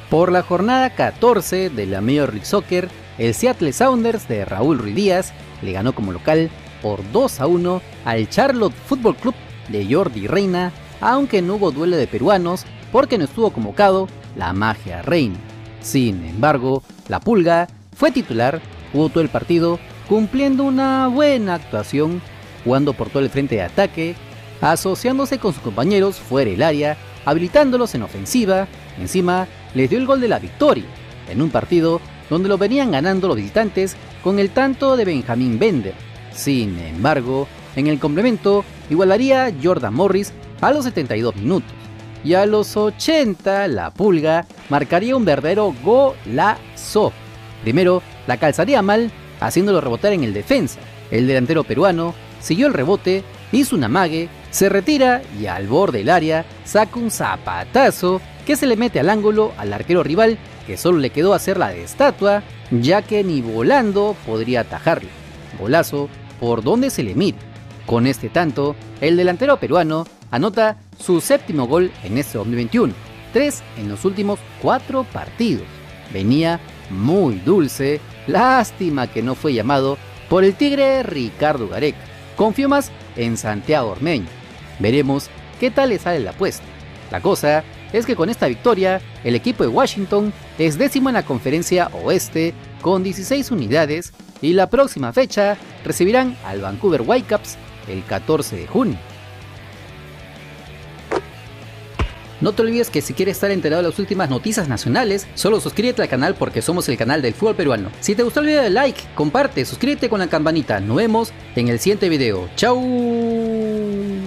Por la jornada 14 de la Major League Soccer, el Seattle Sounders de Raúl Ruiz Díaz le ganó como local por 2-1 al Charlotte Football Club de Jordi Reina, aunque no hubo duelo de peruanos porque no estuvo convocado la Magia Reina. Sin embargo, la Pulga fue titular, jugó todo el partido, cumpliendo una buena actuación, jugando por todo el frente de ataque, asociándose con sus compañeros fuera del área, habilitándolos en ofensiva. Encima les dio el gol de la victoria, en un partido donde lo venían ganando los visitantes con el tanto de Benjamín Bender. Sin embargo, en el complemento igualaría Jordan Morris a los 72 minutos, y a los 80 la Pulga marcaría un verdadero golazo. Primero la calzaría mal, haciéndolo rebotar en el defensa. El delantero peruano siguió el rebote, hizo un amague, se retira y al borde del área saca un zapatazo que se le mete al ángulo al arquero rival, que solo le quedó hacer la de estatua, ya que ni volando podría atajarlo. Golazo por donde se le mire. Con este tanto, el delantero peruano anota su séptimo gol en este 2021, 3 en los últimos 4 partidos. Venía muy dulce, lástima que no fue llamado por el tigre Ricardo Gareca. Confío más en Santiago Ormeño. Veremos qué tal le sale la apuesta. La cosa es que con esta victoria, el equipo de Washington es décimo en la conferencia oeste con 16 unidades y la próxima fecha recibirán al Vancouver Whitecaps el 14 de junio. No te olvides que si quieres estar enterado de las últimas noticias nacionales, solo suscríbete al canal porque somos el canal del fútbol peruano. Si te gustó el video, dale like, comparte, suscríbete con la campanita. Nos vemos en el siguiente video. ¡Chao!